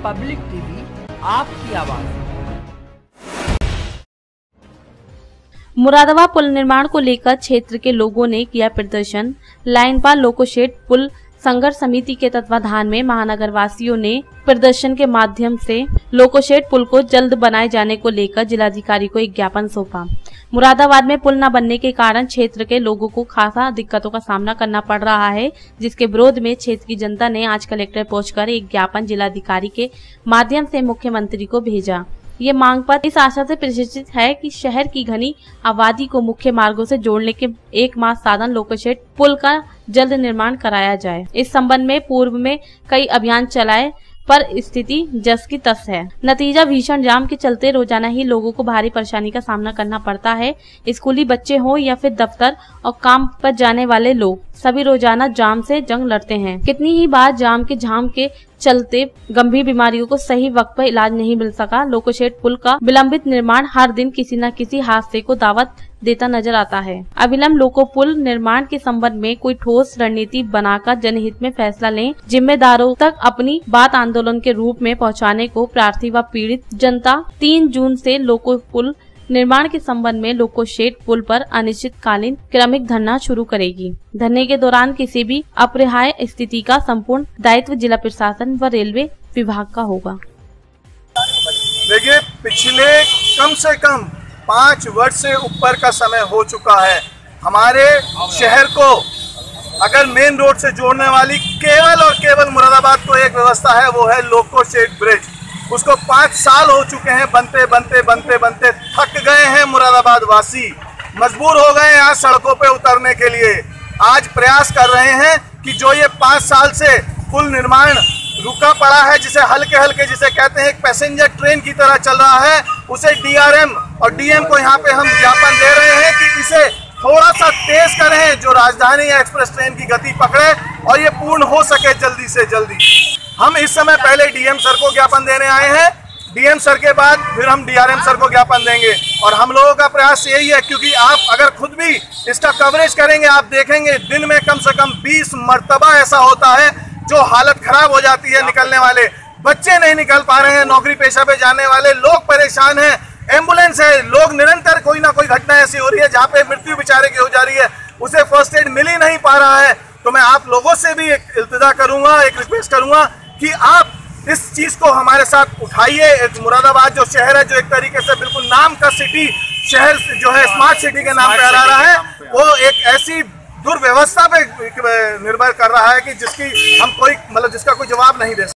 Public TV, आपकी आवाज। मुरादाबाद पुल निर्माण को लेकर क्षेत्र के लोगों ने किया प्रदर्शन। लाइन पार लोकोशेड पुल संघर्ष समिति के तत्वाधान में महानगर वासियों ने प्रदर्शन के माध्यम से लोकोशेड पुल को जल्द बनाए जाने को लेकर जिलाधिकारी को एक ज्ञापन सौंपा। मुरादाबाद में पुल न बनने के कारण क्षेत्र के लोगों को खासा दिक्कतों का सामना करना पड़ रहा है, जिसके विरोध में क्षेत्र की जनता ने आज कलेक्टर पहुंचकर एक ज्ञापन जिलाधिकारी के माध्यम से मुख्यमंत्री को भेजा। ये मांग पत्र इस आशा से प्रशिक्षित है कि शहर की घनी आबादी को मुख्य मार्गों से जोड़ने के एकमात्र साधन लोकोशेड पुल का जल्द निर्माण कराया जाए। इस संबंध में पूर्व में कई अभियान चलाए पर स्थिति जस की तस है। नतीजा भीषण जाम के चलते रोजाना ही लोगों को भारी परेशानी का सामना करना पड़ता है। स्कूली बच्चे हो या फिर दफ्तर और काम पर जाने वाले लोग सभी रोजाना जाम से जंग लड़ते हैं। कितनी ही बार जाम के झाम के चलते गंभीर बीमारियों को सही वक्त पर इलाज नहीं मिल सका। लोकोशेड पुल का विलंबित निर्माण हर दिन किसी न किसी हादसे को दावत देता नजर आता है। अविलंब लोको पुल निर्माण के संबंध में कोई ठोस रणनीति बनाकर जनहित में फैसला लें। जिम्मेदारों तक अपनी बात आंदोलन के रूप में पहुंचाने को प्रार्थी व पीड़ित जनता 3 जून से लोको पुल निर्माण के संबंध में लोकोशेड पुल पर अनिश्चितकालीन क्रमिक धरना शुरू करेगी। धरने के दौरान किसी भी अपरिहार्य स्थिति का संपूर्ण दायित्व जिला प्रशासन व रेलवे विभाग का होगा। देखिए, पिछले कम से कम 5 वर्ष से ऊपर का समय हो चुका है। हमारे शहर को अगर मेन रोड से जोड़ने वाली केवल और केवल मुरादाबाद को एक व्यवस्था है, वो है लोकोशेड ब्रिज। उसको 5 साल हो चुके हैं, बनते बनते बनते बनते थक गए हैं। मुरादाबाद वासी मजबूर हो गए यहाँ सड़कों पे उतरने के लिए। आज प्रयास कर रहे हैं कि जो ये 5 साल से पुल निर्माण रुका पड़ा है, जिसे हल्के हल्के जिसे कहते हैं एक पैसेंजर ट्रेन की तरह चल रहा है, उसे डीआरएम और डीएम को यहाँ पे हम ज्ञापन दे रहे हैं कि इसे थोड़ा सा तेज करें, जो राजधानी या एक्सप्रेस ट्रेन की गति पकड़े और ये पूर्ण हो सके जल्दी से जल्दी। हम इस समय पहले डीएम सर को ज्ञापन देने आए हैं, डीएम सर के बाद फिर हम डीआरएम सर को ज्ञापन देंगे। और हम लोगों का प्रयास यही है, क्योंकि आप अगर खुद भी इसका कवरेज करेंगे, आप देखेंगे दिन में कम से कम 20 मरतबा ऐसा होता है जो हालत खराब हो जाती है। निकलने वाले बच्चे नहीं निकल पा रहे हैं, नौकरी पेशा पे जाने वाले लोग परेशान हैं, एम्बुलेंस है, लोग निरंतर कोई ना कोई घटना ऐसी हो रही है जहाँ पे मृत्यु बेचारे की हो जा रही है, उसे फर्स्ट एड मिल ही नहीं पा रहा है। तो मैं आप लोगों से भी एक इल्तिजा करूंगा, एक रिक्वेस्ट करूंगा कि आप इस चीज को हमारे साथ उठाइए। मुरादाबाद जो शहर है, जो एक तरीके से बिल्कुल नाम का सिटी शहर जो है, स्मार्ट सिटी के नाम पे आ रहा है, वो एक ऐसी दुर्व्यवस्था पे निर्भर कर रहा है कि जिसकी हम कोई जिसका कोई जवाब नहीं दे सकते।